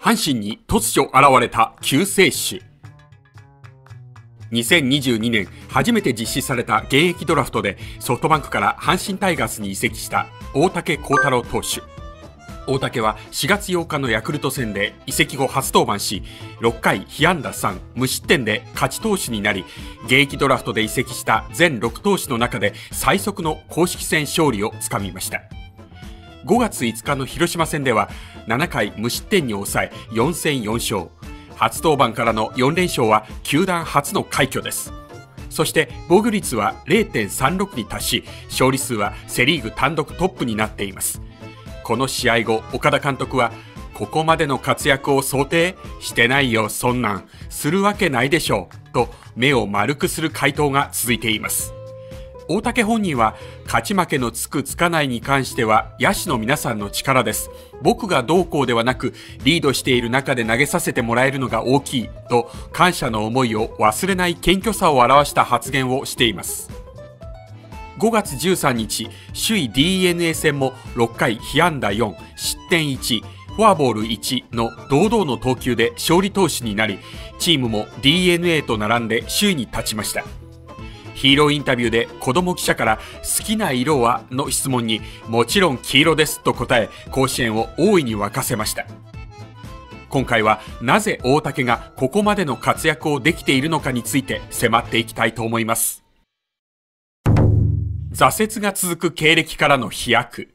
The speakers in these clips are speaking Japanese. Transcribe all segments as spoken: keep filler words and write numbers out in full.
阪神に突如現れた救世主。にせんにじゅうにねん初めて実施された現役ドラフトでソフトバンクから阪神タイガースに移籍した大竹耕太郎投手。大竹はしがつようかのヤクルト戦で移籍後初登板し、ろっかい被安打さん無失点で勝ち投手になり、現役ドラフトで移籍した全ろく投手の中で最速の公式戦勝利をつかみました。ごがついつかの広島戦ではななかい無失点に抑えよんせんよんしょう、初登板からのよんれんしょうは球団初の快挙です。そして防御率は れいてんさんろく に達し、勝利数はセ・リーグ単独トップになっています。この試合後、岡田監督はここまでの活躍を想定してないよ、そんなんするわけないでしょうと目を丸くする回答が続いています。大竹本人は、勝ち負けのつくつかないに関しては野手の皆さんの力です。僕がどうこうではなく、リードしている中で投げさせてもらえるのが大きいと感謝の思いを忘れない謙虚さを表した発言をしています。ごがつじゅうさんにち、首位 ディーエヌエー 戦もろっかい被安打よん、失点いち、フォアボールいちの堂々の投球で勝利投手になり、チームも ディーエヌエー と並んで首位に立ちました。ヒーローインタビューで子供記者から好きな色はの質問にもちろん黄色ですと答え、甲子園を大いに沸かせました。今回はなぜ大竹がここまでの活躍をできているのかについて迫っていきたいと思います。挫折が続く経歴からの飛躍。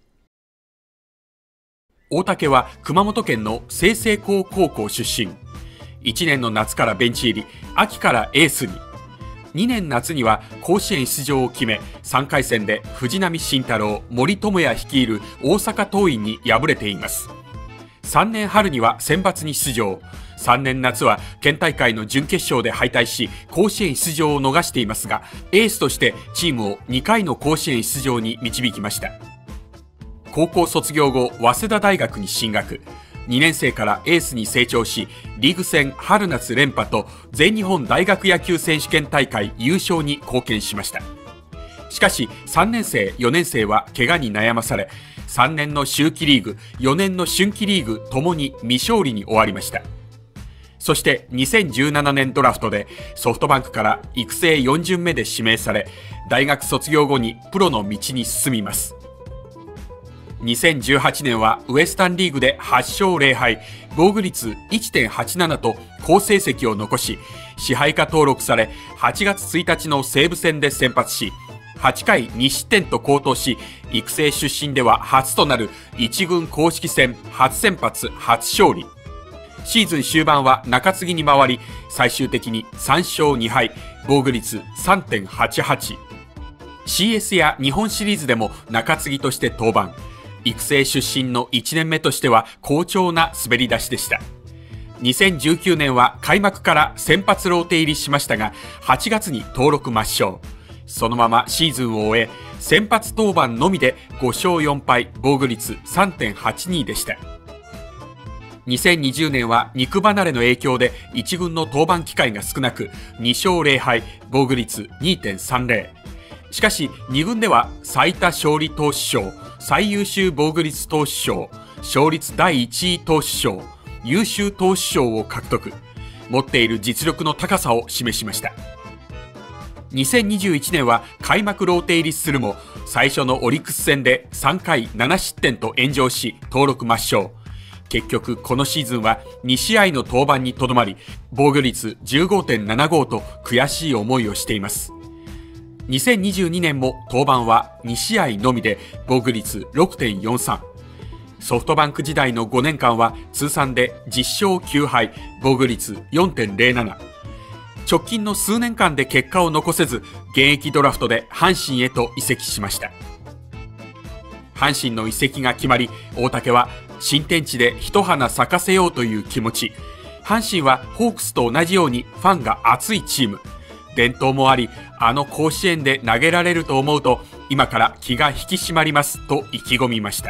大竹は熊本県の済々黌高校出身。いちねんの夏からベンチ入り、秋からエースに。にねん夏には甲子園出場を決め、さんかいせんで藤浪晋太郎、森友哉率いる大阪桐蔭に敗れています。さんねん春には選抜に出場、さんねん夏は県大会の準決勝で敗退し、甲子園出場を逃していますが、エースとしてチームをにかいの甲子園出場に導きました。高校卒業後、早稲田大学に進学。にねんせいからエースに成長し、リーグ戦春夏連覇と全日本大学野球選手権大会優勝に貢献しました。しかしさんねんせいよねんせいは怪我に悩まされ、さんねんの秋季リーグ、よねんの春季リーグともに未勝利に終わりました。そしてにせんじゅうななねんドラフトでソフトバンクから育成よんじゅんめで指名され、大学卒業後にプロの道に進みます。にせんじゅうはちねんはウエスタンリーグではちしょうぜろはい、防御率 いってんはちなな と好成績を残し、支配下登録され、はちがつついたちの西武戦で先発し、はちかいにしってんと好投し、育成出身では初となるいちぐん公式戦初先発初勝利。シーズン終盤は中継ぎに回り、最終的にさんしょうにはい、防御率 さんてんはちはち。シーエス や日本シリーズでも中継ぎとして登板。育成出身のいちねんめとしては好調な滑り出しでした。にせんじゅうきゅうねんは開幕から先発ローテ入りしましたが、はちがつに登録抹消。そのままシーズンを終え、先発登板のみでごしょうよんぱい、防御率 さんてんはちに でした。にせんにじゅうねんは肉離れの影響でいちぐんの登板機会が少なく、にしょうぜろはい、防御率 にてんさんぜろ。しかしにぐんでは最多勝利投手賞、最優秀防御率投手賞、勝率だいいちい投手賞、優秀投手賞を獲得。持っている実力の高さを示しました。にせんにじゅういちねんは開幕ローテ入りするも、最初のオリックス戦でさんかいななしってんと炎上し、登録抹消。結局このシーズンはにしあいの登板にとどまり、防御率 じゅうごてんななご と悔しい思いをしています。にせんにじゅうにねんも登板はにしあいのみで防御率 ろくてんよんさん。ソフトバンク時代のごねんかんは通算でじゅっしょうきゅうはい、防御率 よんてんぜろなな。直近の数年間で結果を残せず、現役ドラフトで阪神へと移籍しました。阪神の移籍が決まり、大竹は新天地で一花咲かせようという気持ち。阪神はホークスと同じようにファンが熱いチーム。伝統もあり、あの甲子園で投げられると思うと、今から気が引き締まりますと意気込みました。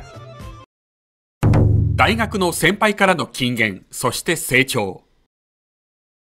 大学の先輩からの金言、そして成長。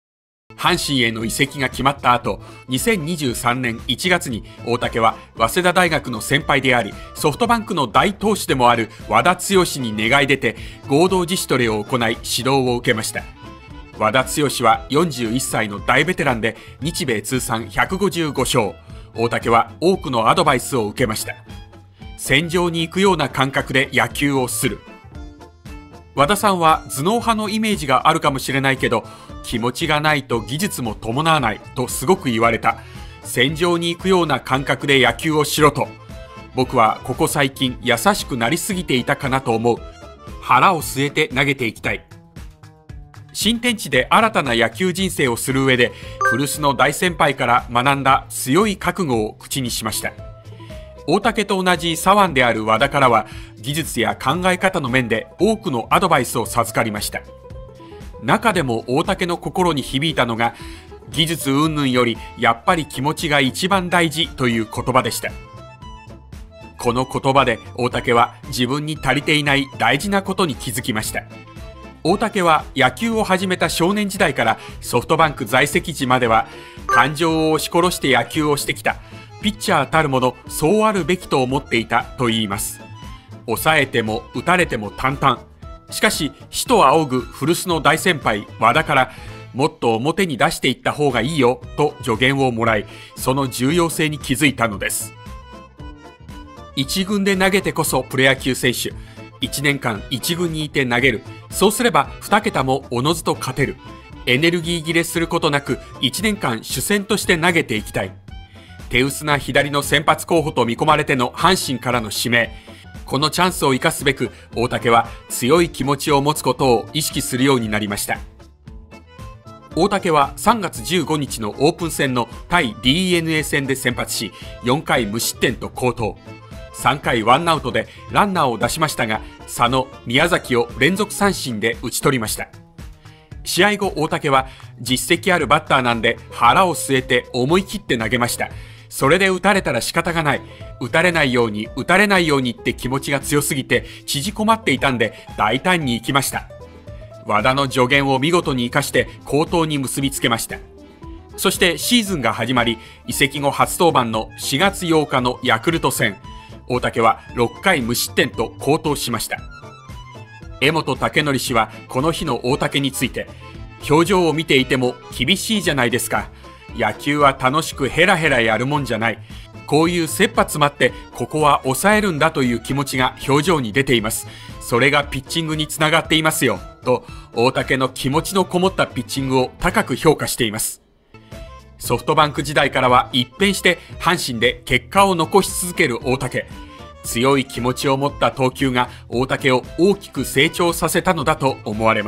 阪神への移籍が決まった後、にせんにじゅうさんねんいちがつに大竹は早稲田大学の先輩であり、ソフトバンクの大投手でもある和田毅に願い出て合同自主トレを行い指導を受けました。和田毅はよんじゅういっさいの大ベテランで日米通算ひゃくごじゅうごしょう。大竹は多くのアドバイスを受けました。戦場に行くような感覚で野球をする。和田さんは頭脳派のイメージがあるかもしれないけど、気持ちがないと技術も伴わないとすごく言われた。戦場に行くような感覚で野球をしろと。僕はここ最近優しくなりすぎていたかなと思う。腹を据えて投げていきたい。新天地で新たな野球人生をする上で、古巣の大先輩から学んだ強い覚悟を口にしました。大竹と同じ左腕である和田からは、技術や考え方の面で多くのアドバイスを授かりました。中でも大竹の心に響いたのが、技術云々よりやっぱり気持ちが一番大事という言葉でした。この言葉で大竹は自分に足りていない大事なことに気づきました。大竹は野球を始めた少年時代からソフトバンク在籍時までは、感情を押し殺して野球をしてきた。ピッチャーたるもの、そうあるべきと思っていたと言います。抑えても打たれても淡々。しかし、師と仰ぐ古巣の大先輩、和田から、もっと表に出していった方がいいよ、と助言をもらい、その重要性に気づいたのです。一軍で投げてこそプロ野球選手。一年間一軍にいて投げる。そうすれば二桁もおのずと勝てる。エネルギー切れすることなく、一年間主戦として投げていきたい。手薄な左の先発候補と見込まれての阪神からの指名。このチャンスを生かすべく、大竹は強い気持ちを持つことを意識するようになりました。大竹はさんがつじゅうごにちのオープン戦の対 ディーエヌエー 戦で先発し、よんかい無失点と好投。さんかいワンアウトでランナーを出しましたが、佐野、宮崎を連続三振で打ち取りました。試合後、大竹は実績あるバッターなんで腹を据えて思い切って投げました。それで打たれたら仕方がない。打たれないように、打たれないようにって気持ちが強すぎて縮こまっていたんで大胆に行きました。和田の助言を見事に生かして好投に結びつけました。そしてシーズンが始まり、移籍後初登板のしがつようかのヤクルト戦。大竹はろっかい無失点と好投しました。江本武則氏はこの日の大竹について、表情を見ていても厳しいじゃないですか。野球は楽しくヘラヘラやるもんじゃない。こういう切羽詰まってここは抑えるんだという気持ちが表情に出ています。それがピッチングにつながっていますよ。と大竹の気持ちのこもったピッチングを高く評価しています。ソフトバンク時代からは一変して阪神で結果を残し続ける大竹。強い気持ちを持った投球が大竹を大きく成長させたのだと思われます。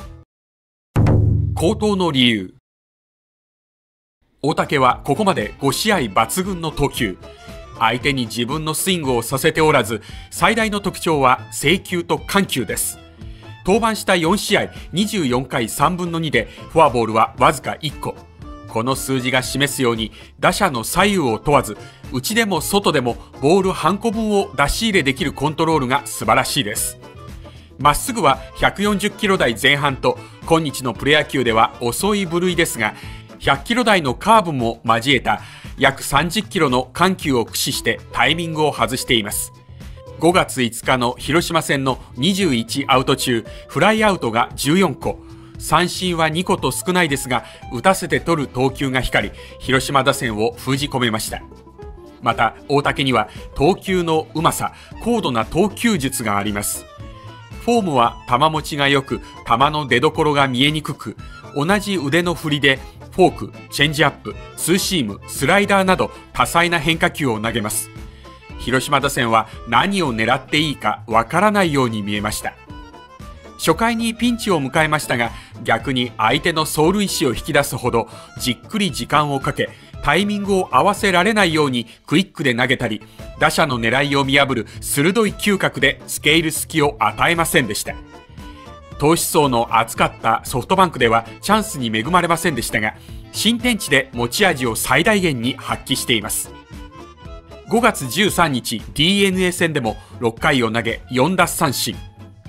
好投の理由。大竹はここまでごしあい抜群の投球。相手に自分のスイングをさせておらず、最大の特徴は制球と緩急です。登板したよんしあいにじゅうよんかいさんぶんのにでフォアボールはわずかいっこ。この数字が示すように、打者の左右を問わず、内でも外でもボール半個分を出し入れできるコントロールが素晴らしいです。まっすぐはひゃくよんじゅっキロだいぜん半と、今日のプロ野球では遅い部類ですが、ひゃっキロだいのカーブも交えた約さんじゅっキロの緩急を駆使してタイミングを外しています。ごがついつかの広島戦のにじゅういちアウト中、フライアウトがじゅうよんこ、三振はにこと少ないですが、打たせて取る投球が光り、広島打線を封じ込めました。また大竹には投球のうまさ、高度な投球術があります。フォームは球持ちが良く、球の出所が見えにくく、同じ腕の振りでフォーク、チェンジアップ、ツーシーム、スライダーなど多彩な変化球を投げます。広島打線は何を狙っていいかわからないように見えました。初回にピンチを迎えましたが、逆に相手の走塁士を引き出すほどじっくり時間をかけ、タイミングを合わせられないようにクイックで投げたり、打者の狙いを見破る鋭い嗅覚で付け入る隙を与えませんでした。投手層の厚かったソフトバンクではチャンスに恵まれませんでしたが、新天地で持ち味を最大限に発揮しています。ごがつじゅうさんにち ディーエヌエー 戦でもろっかいを投げよんだっさんしん。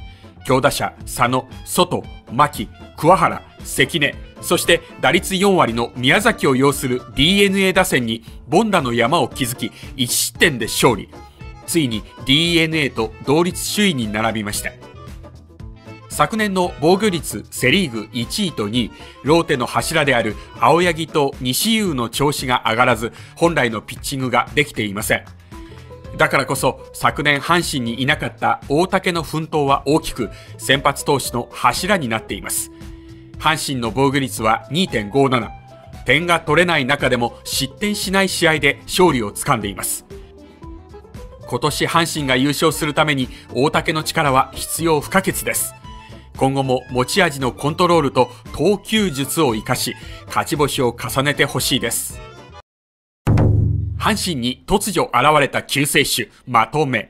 強打者佐野、ソト、牧、桑原、関根、そして打率よんわりの宮崎を擁する ディーエヌエー 打線に凡打の山を築きいち失点で勝利。ついに ディーエヌエー と同率首位に並びました。昨年の防御率セ・リーグいちいとにい、ローテの柱である青柳と西勇の調子が上がらず、本来のピッチングができていません。だからこそ昨年阪神にいなかった大竹の奮闘は大きく、先発投手の柱になっています。阪神の防御率は にてんごなな、点が取れない中でも失点しない試合で勝利をつかんでいます。今年阪神が優勝するために大竹の力は必要不可欠です。今後も持ち味のコントロールと投球術を生かし、勝ち星を重ねてほしいです。阪神に突如現れた救世主、まとめ。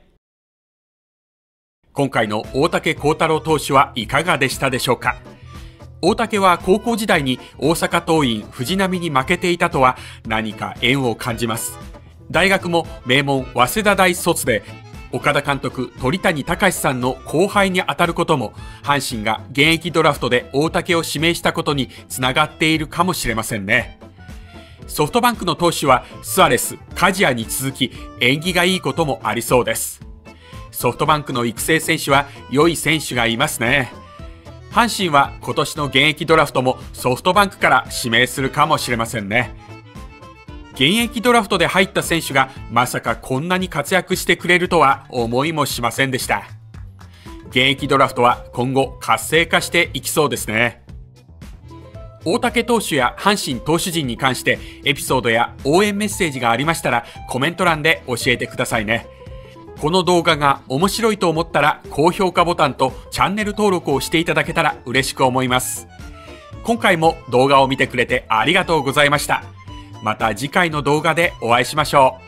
今回の大竹耕太郎投手はいかがでしたでしょうか。大竹は高校時代に大阪桐蔭藤波に負けていたとは何か縁を感じます。大学も名門早稲田大卒で、岡田監督鳥谷敬さんの後輩に当たることも、阪神が現役ドラフトで大竹を指名したことにつながっているかもしれませんね。ソフトバンクの投手はスアレス、梶谷に続き縁起がいいこともありそうです。ソフトバンクの育成選手は良い選手がいますね。阪神は今年の現役ドラフトもソフトバンクから指名するかもしれませんね。現役ドラフトで入った選手がまさかこんなに活躍してくれるとは思いもしませんでした。現役ドラフトは今後活性化していきそうですね。大竹投手や阪神投手陣に関してエピソードや応援メッセージがありましたらコメント欄で教えてくださいね。この動画が面白いと思ったら高評価ボタンとチャンネル登録をしていただけたら嬉しく思います。今回も動画を見てくれてありがとうございました。また次回の動画でお会いしましょう。